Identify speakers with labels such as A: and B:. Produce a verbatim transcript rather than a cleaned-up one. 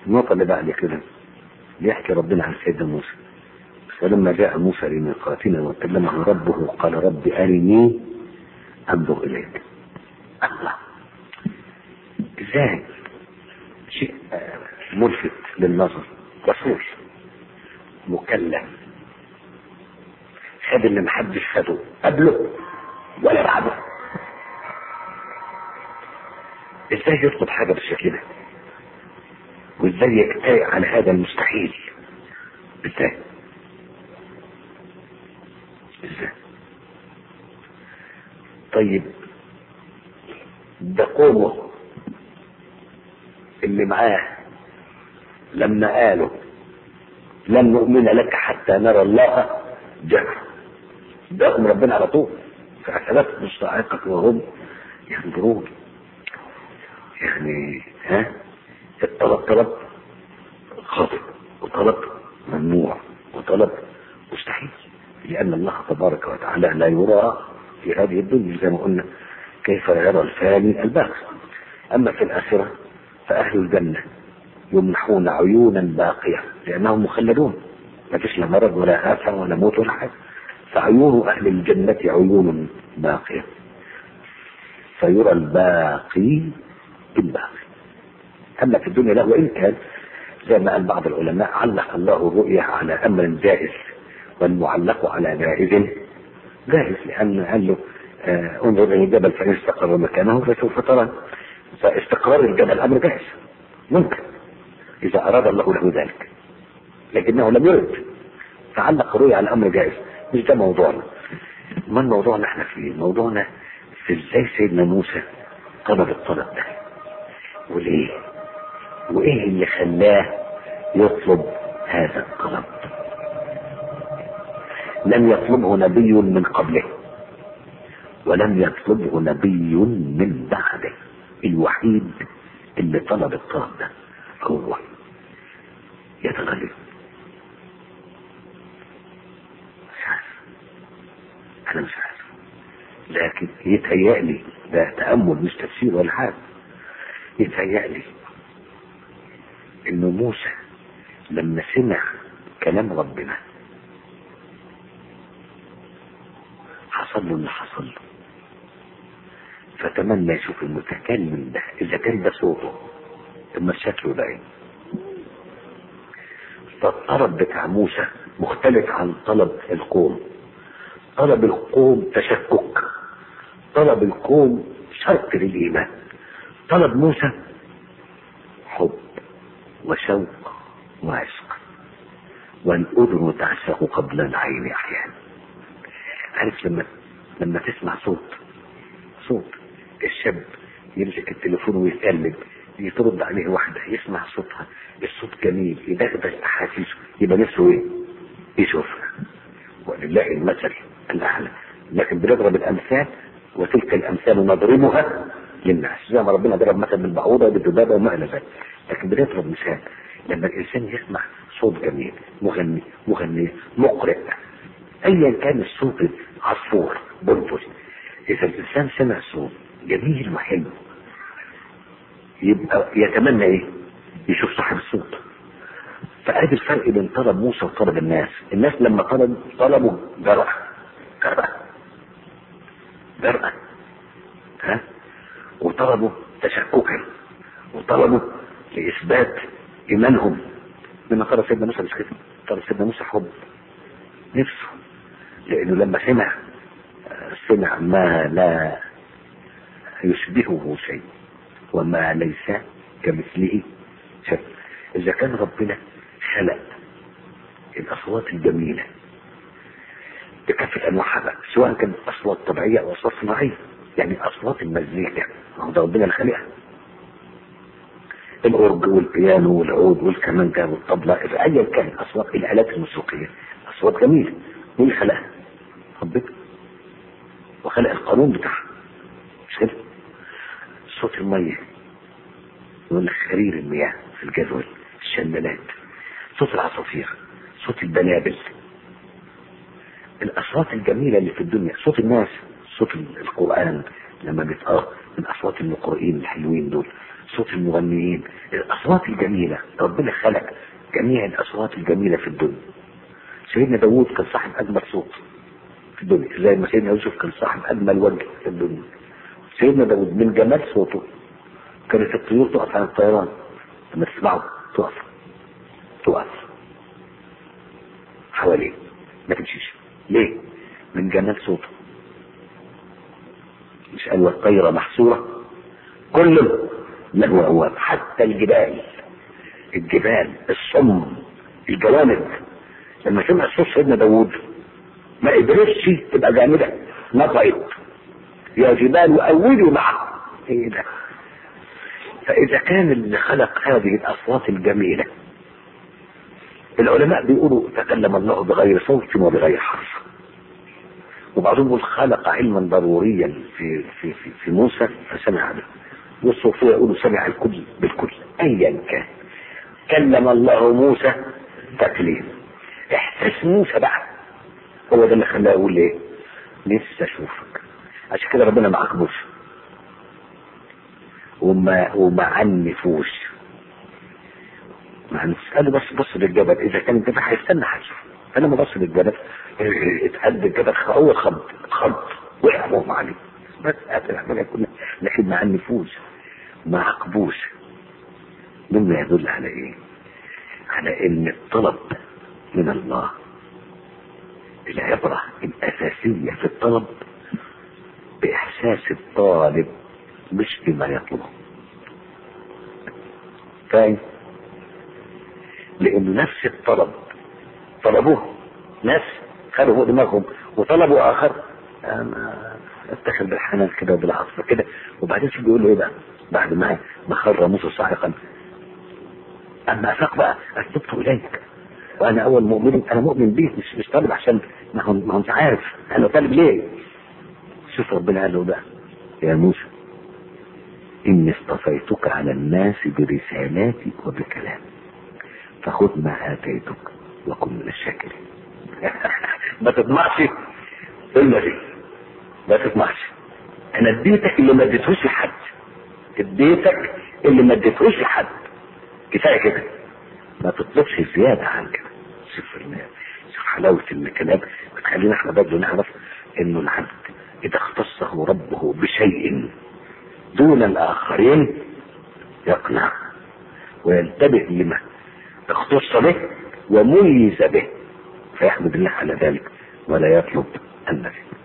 A: النقطة اللي بعد كده بيحكي ربنا عن سيدنا موسى. فلما جاء موسى لميقاتنا وكلمه ربه قال رب أرني أنظر إليك. الله، ازاي؟ شيء ملفت للنظر. رسول مكلم خد اللي محدش خده قبله ولا بعده. ازاي يطلب حاجة بالشكل ده؟ وازاي يجترئ على هذا المستحيل؟ ازاي؟ ازاي؟ طيب ده قومه اللي معاه لما قالوا لن نؤمن لك حتى نرى الله جهرا، ده ربنا على طول فأثبت مستحقك وهم ينظرون. يعني ها الطلب طلب خاطئ وطلب ممنوع وطلب مستحيل، لأن الله تبارك وتعالى لا يرى في هذه الدنيا زي ما قلنا كيف لا يرى الفاني الباقي. أما في الآخرة فأهل الجنة يمنحون عيونا باقية لأنهم مخلدون، ما فيش لا مرض ولا آفة ولا موت ولا حاجة، فعيون أهل الجنة عيون باقية فيرى الباقي بالباقي. أما في الدنيا لا، وإن كان زي ما قال بعض العلماء علق الله الرؤية على أمر جائز والمعلق على جائز جائز، لأن قال له آه انظر إلى الجبل فإن استقر مكانه فسوف ترى، فاستقرار الجبل أمر جائز ممكن إذا أراد الله له ذلك، لكنه لم يرد فعلق الرؤية على أمر جائز. مش ده موضوعنا. ما الموضوع اللي احنا فيه؟ موضوعنا في ازاي سيدنا موسى طلب الطلب ده وليه، وايه اللي خلاه يطلب هذا الطلب. لم يطلبه نبي من قبله ولم يطلبه نبي من بعده، الوحيد اللي طلب الطلب ده هو. يتغلب مش عارف، انا مش عارف، لكن يتهيألي ده تأمل مش تفسير ولا حاجة، يتهيألي انه موسى لما سمع كلام ربنا حصل له اللي حصل له، فتمنى يشوف المتكلم ده اذا كان ده صوته اما شكله ده ايه. فالطلب بتاع موسى مختلف عن طلب القوم. طلب القوم تشكك، طلب القوم شرط للإيمان. طلب موسى حب وشوق وعشق، والأذن تعشق قبل العين أحيانا. عارف لما لما تسمع صوت صوت الشاب يمسك التليفون ويتقلب يترد عليه واحدة يسمع صوتها، الصوت جميل يدغدغ أحاسيسه، يبقى نفسه ايه؟ يشوفها. ولله المثل الأعلى. لكن بنضرب الأمثال وتلك الأمثال نضربها للناس، زي ما ربنا ضرب مثل بالبعوضة بالذبابة وما إلى ذلك. لكن بنضرب مثال لما الإنسان يسمع صوت جميل، مغني مغني مقرئ أيا كان الصوت، عصفور بلبل، إذا الإنسان سمع صوت جميل وحلو يبقى يتمنى إيه؟ يشوف صاحب الصوت. فهذا الفرق بين طلب موسى وطلب الناس. الناس لما طلب طلبوا جرأة جرأة جرأة ها، وطلبوا تشككا، وطلبوا لإثبات إيمانهم. لما طلب سيدنا موسى مش كده، طلب سيدنا موسى حب نفسه، لأنه لما سمع سمع ما لا يشبهه شيء وما ليس كمثله شيء. إذا كان ربنا خلق الأصوات الجميلة بكافة أنواعها بقى، سواء كانت أصوات طبيعية أو أصوات صناعية، يعني أصوات المزيكا ما هو ده ربنا اللي خلقها، الأورج والبيانو والعود والكمانجا والطبلة، أيا كان أصوات الآلات الموسيقية أصوات جميلة، مين اللي خلقها؟ ربنا، وخلق القانون بتاعها مش كده؟ صوت المية يقول لك خرير المياه في الجدول، الشلالات، صوت العصافير، صوت البنابل، الأصوات الجميلة اللي في الدنيا، صوت الناس، صوت القرآن، لما بيتقرأ من اصوات المقرئين الحلوين دول، صوت المغنيين، الاصوات الجميله. ربنا خلق جميع الاصوات الجميله في الدنيا. سيدنا داوود كان صاحب اجمل صوت في الدنيا، زي ما سيدنا يوسف كان صاحب اجمل وجه في الدنيا. سيدنا داوود من جمال صوته كانت الطيور تقف عن الطيران لما تسمعه، تقف تقف حواليه ما تمشيش. ليه؟ من جمال صوته. مش قال والطير محصورة كل له أواب، حتى الجبال الجبال الصم الجوامد لما سمع صوت سيدنا داوود ما قدرتش تبقى جامدة، نطقت يا جبال أولي معه. ايه ده؟ فإذا كان اللي خلق هذه الأصوات الجميلة، العلماء بيقولوا تكلم الله بغير صوت وبغير حرف، وبعضهم يقول خلق علما ضروريا في في في, في موسى فسمع به، والصوفية يقولوا سمع الكل بالكل. ايا كان كلم الله موسى تكليم. احساس موسى بقى هو ده اللي خلاه يقول ايه؟ نفسي اشوفك. عشان كده ربنا ما عاقبوش وما وما عنفوش، ما قالوا بس بص للجبل، اذا كان الجبل هيستنى هتشوف. فلما بص للجبل اتهد الجبل، هو خض خض وقع وهم عليه بس قاتل احنا كنا، لكن ما عنفوش ما عاقبوش. مما يدل على ايه؟ على ان الطلب من الله، العبرة الاساسية في الطلب باحساس الطالب مش بما يطلبه. فاهم؟ لانه نفس الطلب طلبوه ناس خدوا فوق دماغهم، وطلبوا اخر انا اتخذ بالحنان كده وبالعطف كده. وبعدين شو بيقول له ايه بقى بعد ما ما خر موسى صاعقا؟ اما افاق بقى اتبت اليك وانا اول مؤمن، انا مؤمن بيك، مش مش طالب عشان ما هو ما هو انت عارف انا طالب ليه. شوف ربنا قال له بقى يا موسى اني اصطفيتك على الناس برسالاتي وبكلامي فخذ ما اتيتك وكن من الشاكرين. ما تطمعش الا دي، ما تطمعش. انا اديتك اللي ما اديتهوش لحد، اديتك اللي ما اديتهوش لحد، كفايه كده، ما تطلبش زياده عن كده. شوف شوف حلاوه الكلام بتخلينا احنا برضه نعرف انه العبد اذا اختصه ربه بشيء دون الاخرين يقنع وينتبه لما اختص به وميز به، فيحمد الله على ذلك ولا يطلب النفي.